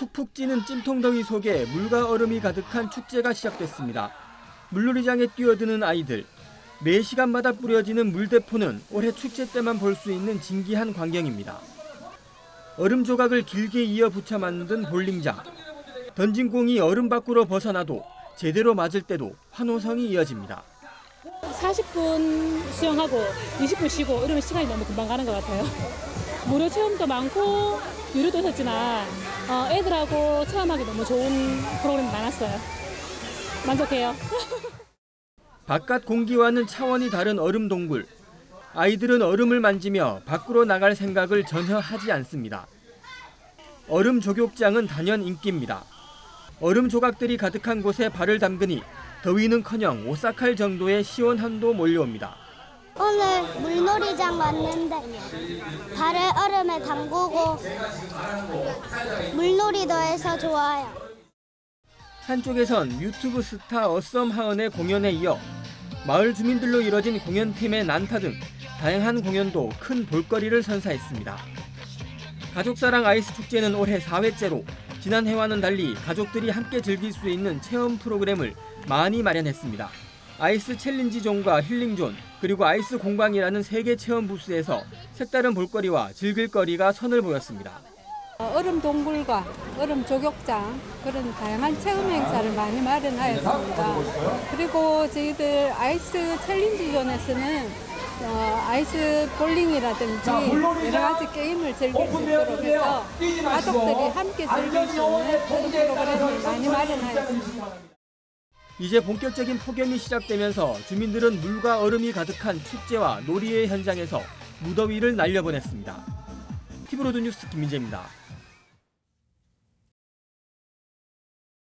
푹푹 찌는 찜통더위 속에 물과 얼음이 가득한 축제가 시작됐습니다. 물놀이장에 뛰어드는 아이들, 매 시간마다 뿌려지는 물대포는 올해 축제 때만 볼 수 있는 진기한 광경입니다. 얼음 조각을 길게 이어 붙여 만든 볼링장. 던진 공이 얼음 밖으로 벗어나도 제대로 맞을 때도 환호성이 이어집니다. 40분 수영하고 20분 쉬고 이러면 시간이 너무 금방 가는 것 같아요. 무료 체험도 많고 유료도 있었지만 애들하고 체험하기 너무 좋은 프로그램이 많았어요. 만족해요. 바깥 공기와는 차원이 다른 얼음 동굴. 아이들은 얼음을 만지며 밖으로 나갈 생각을 전혀 하지 않습니다. 얼음 조격장은 단연 인기입니다. 얼음 조각들이 가득한 곳에 발을 담그니 더위는커녕 오싹할 정도의 시원함도 몰려옵니다. 오늘 물놀이장 왔는데 발을 얼음에 담그고 물놀이도 해서 좋아요. 한쪽에선 유튜브 스타 어썸하은의 공연에 이어 마을 주민들로 이뤄진 공연팀의 난타 등 다양한 공연도 큰 볼거리를 선사했습니다. 가족사랑 아이스 축제는 올해 4회째로 지난해와는 달리 가족들이 함께 즐길 수 있는 체험 프로그램을 많이 마련했습니다. 아이스 챌린지 존과 힐링 존, 그리고 아이스 공방이라는 3개 체험 부스에서 색다른 볼거리와 즐길 거리가 선을 보였습니다. 얼음 동굴과 얼음 조격장 그런 다양한 체험 행사를 많이 마련하였습니다. 그리고 저희들 아이스 챌린지 존에서는 아이스 볼링이라든지 여러 가지 게임을 즐길 수 있도록 해서 가족들이 함께 즐길 수 있는 그런 프로그램을 많이 마련하였습니다. 이제 본격적인 폭염이 시작되면서 주민들은 물과 얼음이 가득한 축제와 놀이의 현장에서 무더위를 날려보냈습니다. TV로드 뉴스 김민재입니다.